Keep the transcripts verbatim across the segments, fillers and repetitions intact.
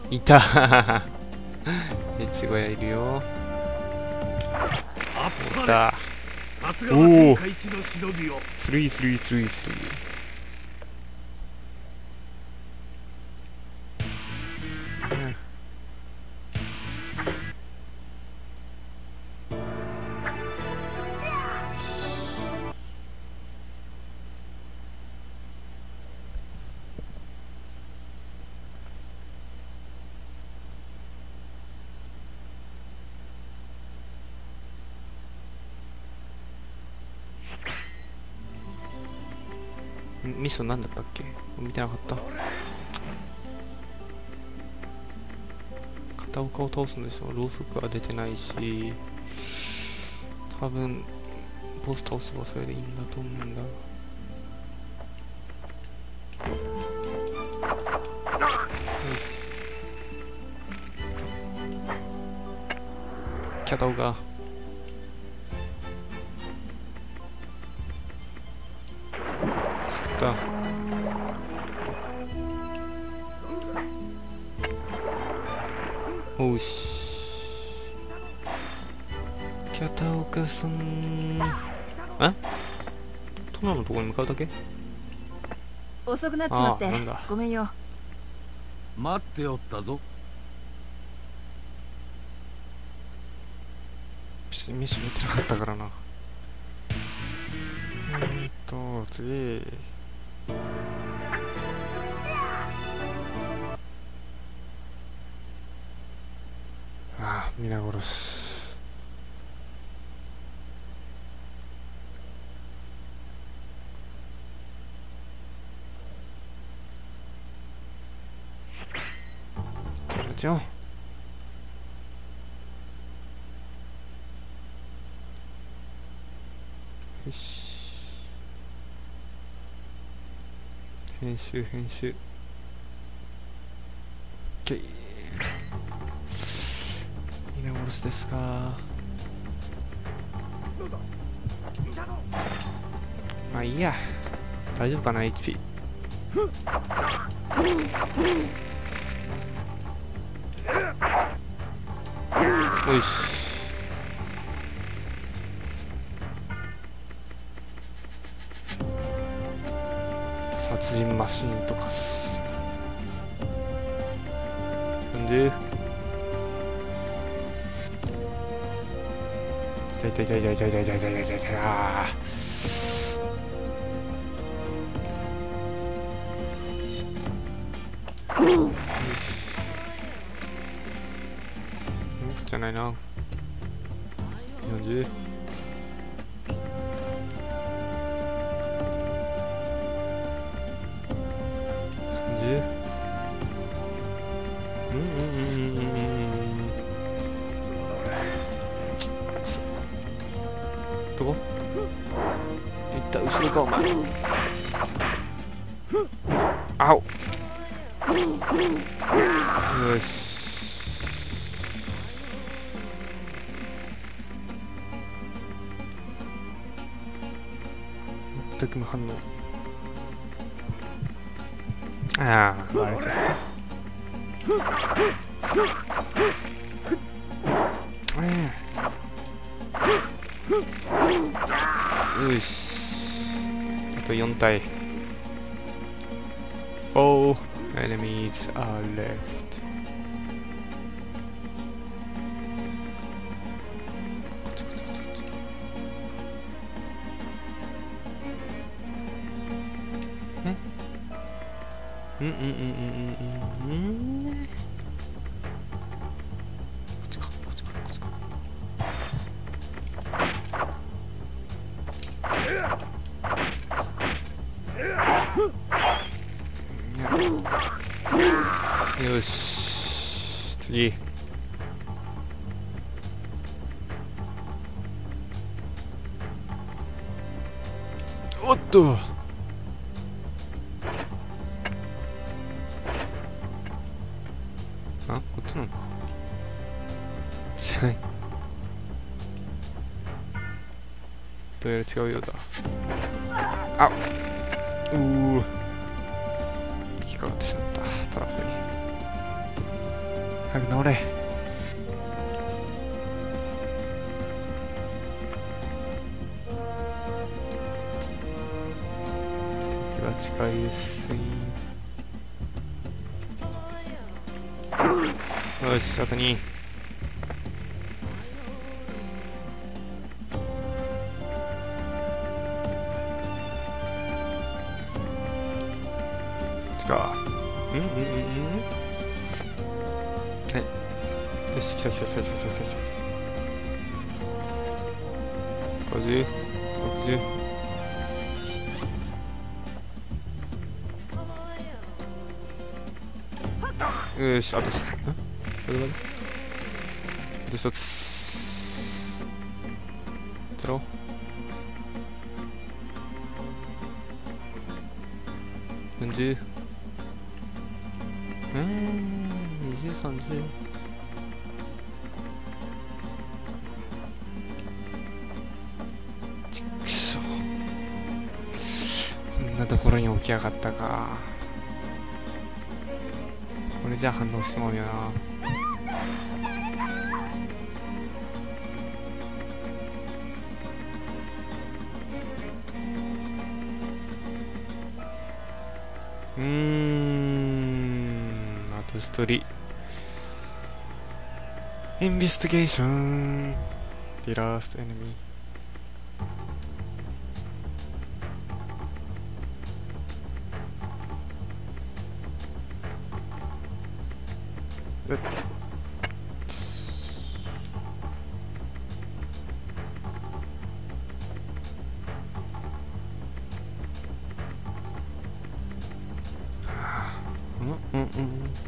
いた越後屋いるよ。いた。おおスリースリースリースリー。ミッション何だったっけ？見てなかった。片岡を倒すんでしょ。ろうそくは出てないし、多分ボス倒せばそれでいいんだと思うんだ。片岡だ。おし片岡さん。えトナのところに向かうだけ？ 遅くなっちまってごめんよ。 待っておったぞ。 ミッション見てなかったからな。えーっと次ああ、皆殺し。気持ちよ。よし。編集編集。OK。皆殺しですか。まあいいや。大丈夫かな エイチピー。よし。殺人マシーンとかす。なんで痛い痛い痛い痛い痛い痛い痛い痛い痛い痛い痛い。あーじゃないな。よんじゅう。さんじゅう。うんうんうんうんうんうん。どこ？いった後ろかお前。あお。よし。全く無反応。ああ、割れちゃった。よし。あとよん体。Four enemies are left. うんうんうんうんうんうん。こっちかこっちかこっちか。よし次。おっとあ、こっちなのか。知らない。どうやら違うようだ。あっ、うー引っかかってしまったトラップに。 早く乗れ。敵は近いですね。よし、あとに。か。うんうんうんうん。はい。よし、来た来た来た来た来た来た。ごじゅう、ろくじゅう。よし、あと一つ。ん？これまで？あと一つ。だろう？よんじゅう。えー、にじゅう、さんじゅう。ちっくしょ。こんなところに起きやがったか。これじゃ反応しまうよな。うーん、あと一人。インベスティゲーション。The last enemy。でうんうんうん。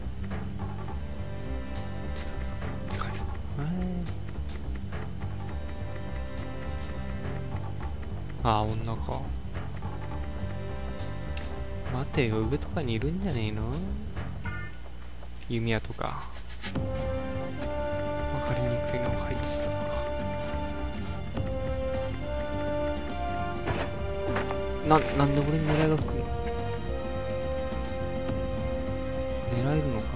近いぞ。ああ、女か。待てよ、上とかにいるんじゃねえの？弓矢とか。わかりにくいのを配置したとか。な、なんで俺に狙いが来るの？狙えるのか。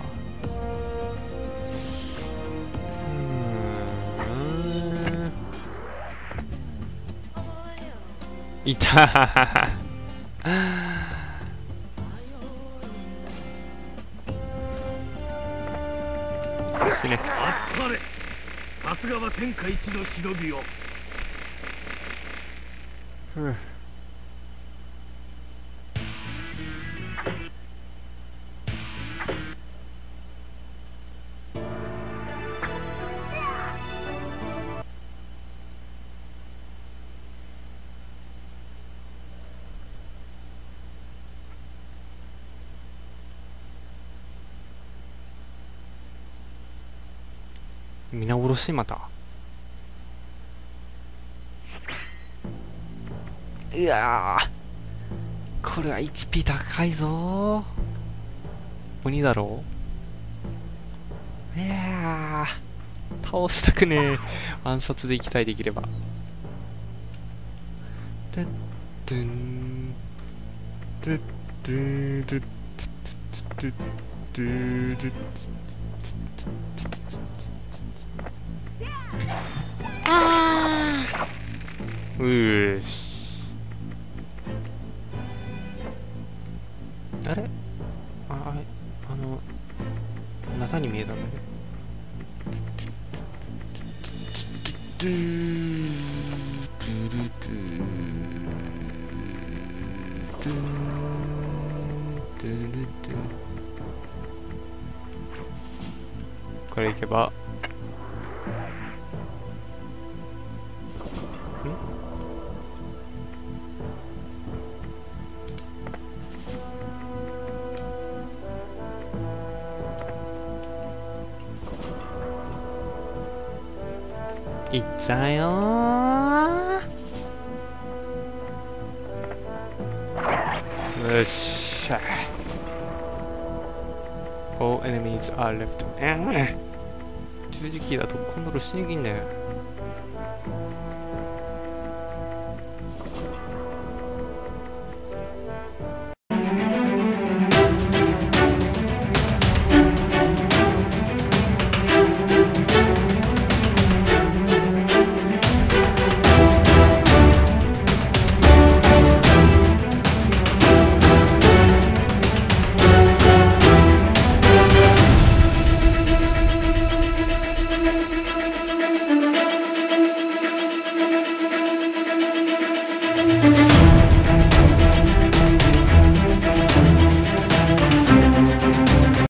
うーん。いた死ね。 あっぱれ。さすがは天下一の忍びよ。 ふう。皆殺しまた。うわー、これは エイチピー 高いぞー。鬼だろう。いやー、倒したくねえ。暗殺でいきたい、できれば。ドゥッドゥンドゥッドゥドゥッドゥッドゥドゥッ。あー、うーし。あれ、あ、あれ、あのナタに見えたんだけど。ドゥドゥドゥドゥドゥドゥドゥドゥ。これいけばいったよー。よっしゃ。Four enemies are left。えー、十字キーだとコントロールしにくいんだよ。